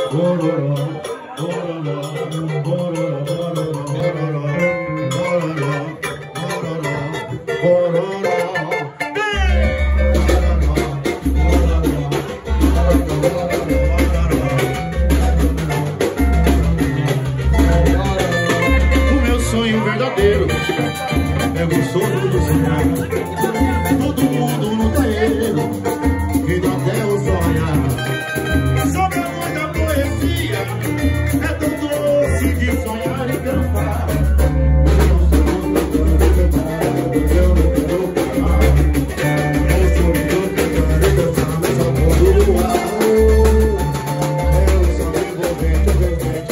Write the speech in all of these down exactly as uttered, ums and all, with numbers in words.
bororó, bororó, bororó, bororó, bororó, bororó. O meu sonho verdadeiro é o sonho do sonhar. Todo mundo no terreiro e dá até o sonhar. Sobre a luz da poesia é tão doce de sonhar e cantar. Eu não quero parar. Eu sou meu cantar e dançar nessa bola do ar. Eu sou envolvente, envolvente,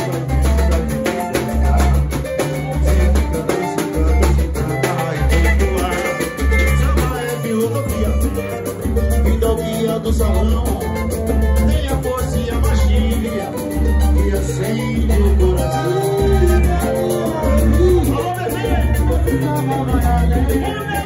do salão, tem a força e a magia que acende o coração. Alô, bebê!